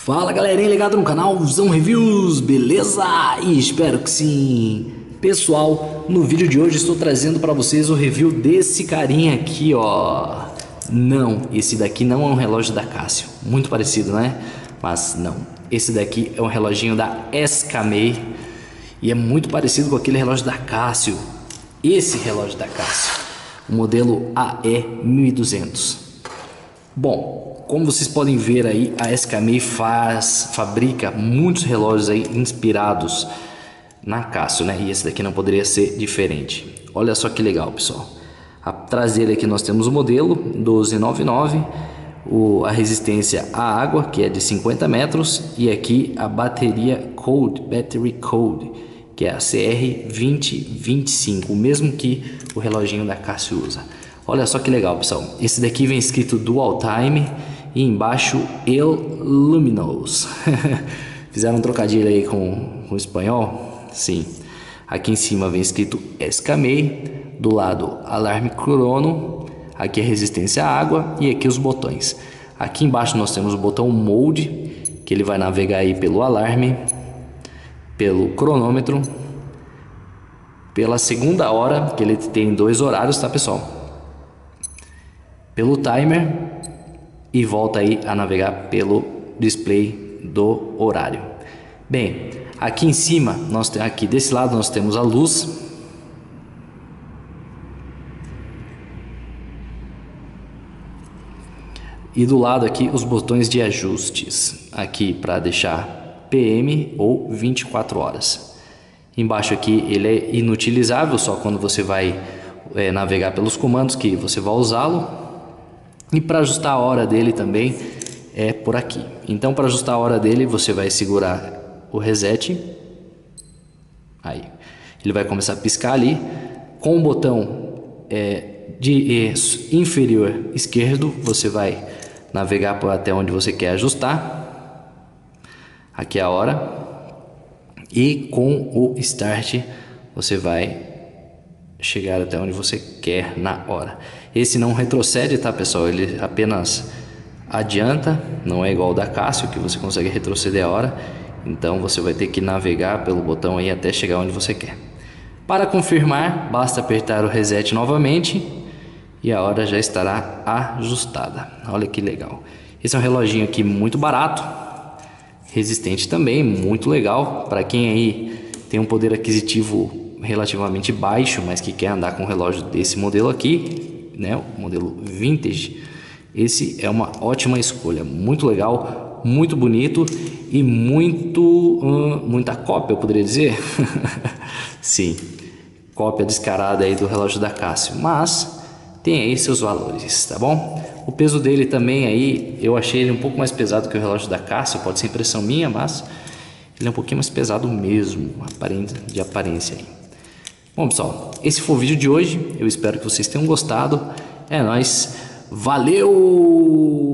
Fala galerinha ligado no canal Zão Reviews, beleza? E espero que sim. Pessoal, no vídeo de hoje estou trazendo para vocês o review desse carinha aqui, ó. Não, esse daqui não é um relógio da Casio, muito parecido, né? Mas não, esse daqui é um reloginho da Escamei e é muito parecido com aquele relógio da Casio. Esse relógio da Casio, o modelo AE1200. Bom, como vocês podem ver aí, a Escamei fabrica muitos relógios aí inspirados na Casio, né? E esse daqui não poderia ser diferente. Olha só que legal, pessoal. Atrás dele aqui nós temos o modelo 1299, a resistência à água, que é de 50 metros, e aqui a bateria Battery Code, que é a CR2025, o mesmo que o reloginho da Casio usa. Olha só que legal, pessoal. Esse daqui vem escrito Dual Time e embaixo El Luminous. Fizeram um trocadilho aí com o espanhol? Sim. Aqui em cima vem escrito Escamei, do lado Alarme Crono, aqui a resistência à água e aqui os botões. Aqui embaixo nós temos o botão Mode, que ele vai navegar aí pelo alarme, pelo cronômetro, pela segunda hora, que ele tem 2 horários, tá, pessoal? Pelo timer e volta aí a navegar pelo display do horário. Bem, aqui em cima, aqui desse lado nós temos a luz. E do lado aqui os botões de ajustes, aqui para deixar PM ou 24 horas. Embaixo aqui ele é inutilizável, só quando você vai navegar pelos comandos que você vai usá-lo. E para ajustar a hora dele também é por aqui. Então, para ajustar a hora dele, você vai segurar o reset. Aí, ele vai começar a piscar ali. Com o botão inferior esquerdo, você vai navegar até onde você quer ajustar. Aqui é a hora. E com o Start, você vai chegar até onde você quer na hora. Esse não retrocede, tá, pessoal? Ele apenas adianta, não é igual ao da Casio, que você consegue retroceder a hora. Então você vai ter que navegar pelo botão aí até chegar onde você quer. Para confirmar, basta apertar o reset novamente e a hora já estará ajustada. Olha que legal. Esse é um reloginho aqui muito barato, resistente também, muito legal. Para quem aí tem um poder aquisitivo relativamente baixo, mas que quer andar com um relógio desse modelo aqui, né, o modelo vintage, esse é uma ótima escolha, muito legal, muito bonito e muita cópia, eu poderia dizer. Sim, cópia descarada aí do relógio da Casio, mas tem aí seus valores, tá bom? O peso dele também aí, eu achei ele um pouco mais pesado que o relógio da Casio, pode ser impressão minha, mas ele é um pouquinho mais pesado mesmo, de aparência aí. Bom, pessoal, esse foi o vídeo de hoje. Eu espero que vocês tenham gostado. É nóis. Valeu!